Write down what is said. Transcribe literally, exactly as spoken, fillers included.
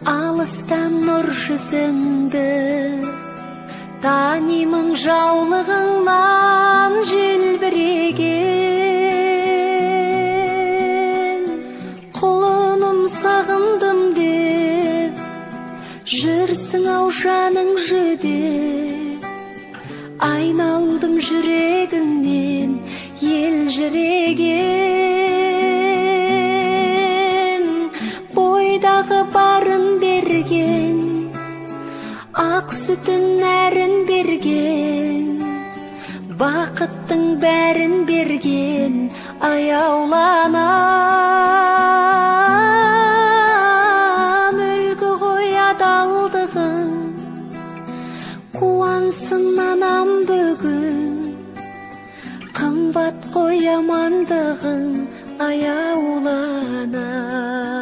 Алыстан нұр жүзіңді, танимын жаулығыңнан желбіреген. Құлыным сағындым деп, жүрсің ау жаның жүдеп. Айналдым жүрегіңнен елжіреген. Бойдағы барын берген, ақ сүтін нәрін берген, бақыттың бәрін берген. Аяуланам үлгі ғой адалдығың, қуансын анам бүгін. Қымбат қой амандығың, аяуланам.